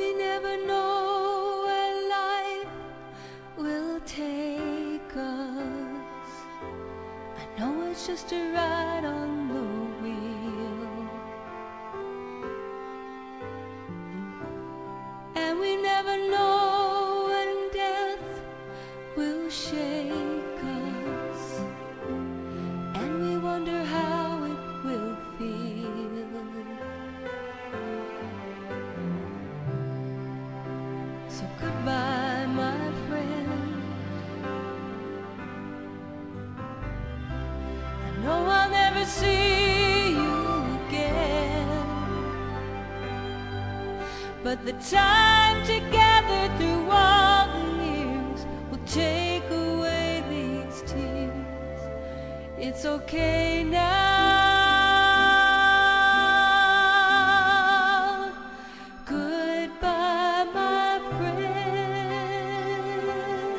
we never know where life will take us. I know it's just a ride on the wheel, and we never know when death will shake us, and we wonder how it will feel. So goodbye, my friend. I know I'll never see you again, but the time together through all the years will take away these tears. It's okay now. Goodbye, my friend.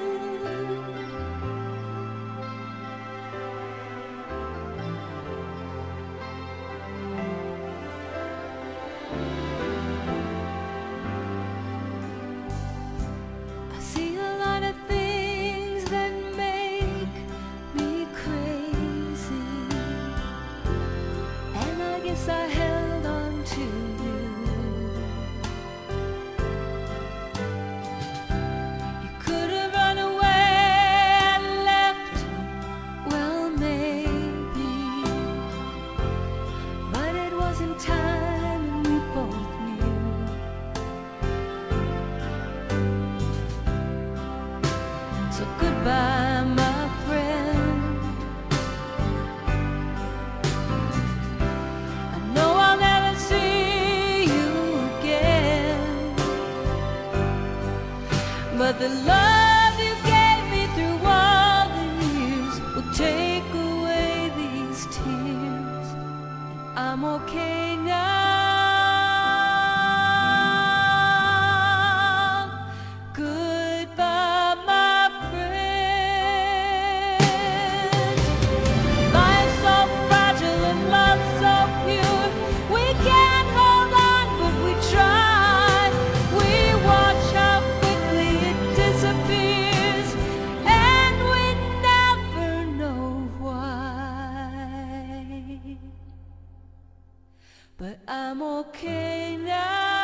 I see a lot of things that make me crazy, and I guess I held on to you. You could have run away and left, well maybe, but it wasn't time and we both knew. So goodbye, my friend. I know I'll never see you again, but the love you gave me through all the years will take away these tears. I'm okay now. Goodbye, my friend. Life's so fragile and love so pure. We can't hold on, but we try. We watch how quickly it disappears, and we never know why. But I'm okay now.